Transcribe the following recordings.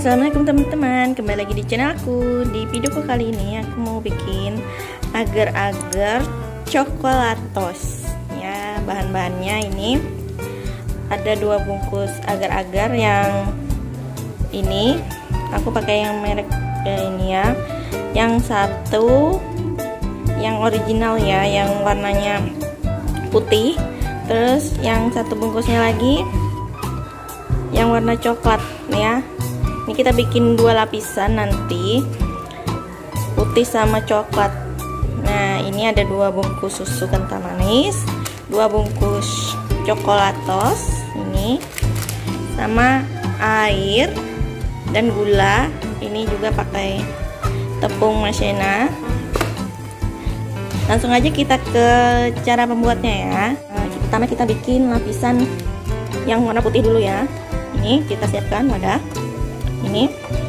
Assalamualaikum teman-teman, kembali lagi di channel aku. Di videoku kali ini aku mau bikin agar-agar coklatos. Ya, bahan-bahannya ini ada 2 bungkus agar-agar. Yang ini aku pakai yang merek ini ya. Yang satu yang original ya, yang warnanya putih. Terus yang satu bungkusnya lagi yang warna coklat ya. Ini kita bikin 2 lapisan nanti, putih sama coklat. Nah, ini ada 2 bungkus susu kental manis, 2 bungkus coklatos ini, sama air dan gula. Ini juga pakai tepung maizena. Langsung aja kita ke cara pembuatnya ya. Nah, pertama kita bikin lapisan yang warna putih dulu ya. Ini kita siapkan wadah. Ini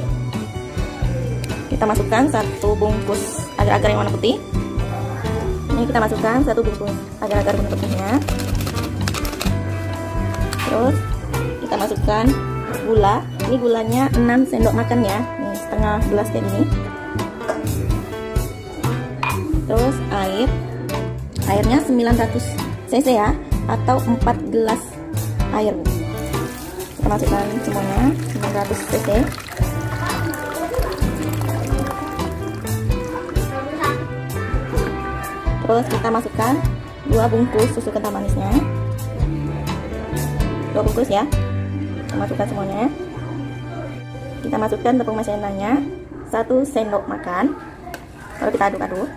kita masukkan 1 bungkus agar-agar yang warna putih. Ini kita masukkan 1 bungkus agar-agar warna putihnya. Terus kita masukkan gula. Ini gulanya 6 sendok makan ya. Ini setengah gelas kayak gini. Terus airnya 900 cc ya, atau 4 gelas air. Kita masukkan semuanya 900 cc. Terus kita masukkan 2 bungkus susu kental manisnya, 2 bungkus ya. Kita masukkan semuanya. Kita masukkan tepung maizenanya 1 sendok makan. Lalu kita aduk-aduk.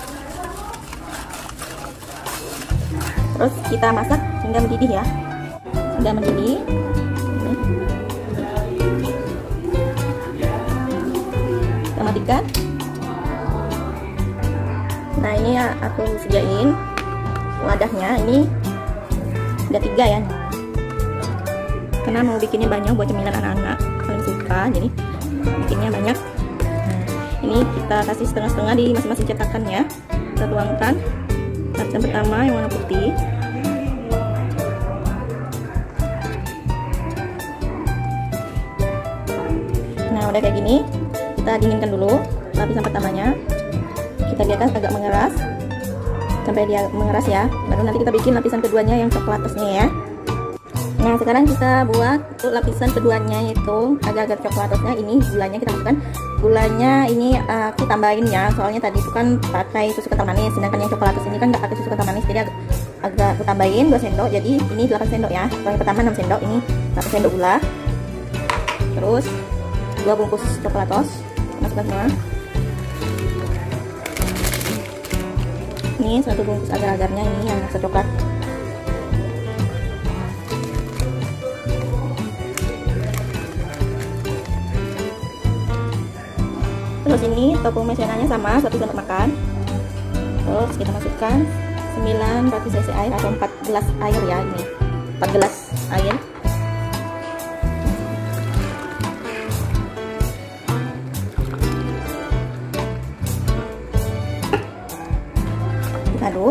Terus kita masak hingga mendidih ya, hingga mendidih. Kita matikan. Nah, ini ya aku sediain wadahnya. Ini ada 3 ya, karena mau bikinnya banyak buat cemilan anak-anak paling suka, jadi bikinnya banyak. Nah, ini kita kasih setengah-setengah di masing-masing cetakan ya. Kita tuangkan lapisan pertama yang warna putih. Nah, udah kayak gini, kita dinginkan dulu lapisan pertamanya. Kita biarkan agak mengeras sampai dia mengeras ya. Baru nanti kita bikin lapisan keduanya yang coklatosnya ya. Nah, sekarang kita buat untuk lapisan keduanya, yaitu agar-agar coklatosnya. Ini gulanya kita masukkan. Gulanya ini aku tambahin ya, soalnya tadi itu kan pakai susu kental manis, sedangkan yang coklatos ini kan nggak pakai susu kental manis, jadi agak aku tambahin 2 sendok. Jadi ini 8 sendok ya. Kalau yang pertama 6 sendok, ini 8 sendok gula. Terus 2 bungkus coklatos, masukkan semua. Ini 1 bungkus agar-agarnya, ini yang rasa coklat. Terus ini tepung maizenanya sama 1 sendok makan. Terus kita masukkan 900 cc air atau 4 gelas air ya, ini 4 gelas air. Kita aduk.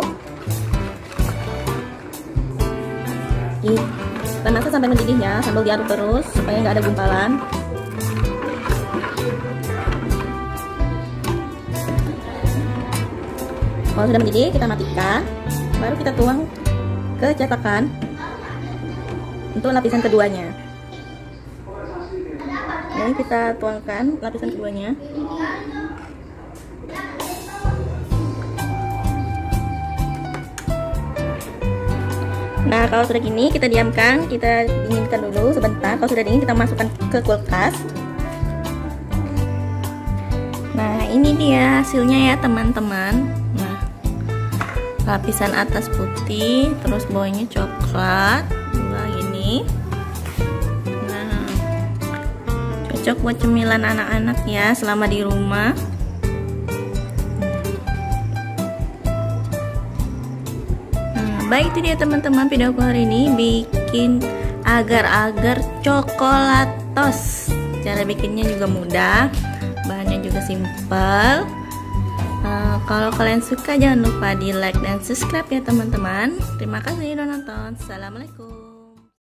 Kita masak sampai mendidih ya, sambil diaduk terus supaya nggak ada gumpalan. Kalau sudah mendidih, kita matikan. Baru kita tuang ke cetakan untuk lapisan keduanya. Ini kita tuangkan lapisan keduanya. Nah, kalau sudah gini kita diamkan, kita dinginkan dulu sebentar. Kalau sudah dingin kita masukkan ke kulkas. Nah, ini dia hasilnya ya teman-teman. Nah, lapisan atas putih, terus bawahnya coklat, ini. Nah, cocok buat cemilan anak-anak ya selama di rumah. Baik, itu dia teman-teman video aku hari ini, bikin agar-agar coklatos. Cara bikinnya juga mudah, bahannya juga simpel. Kalau kalian suka jangan lupa di like dan subscribe ya teman-teman. Terima kasih udah nonton. Assalamualaikum.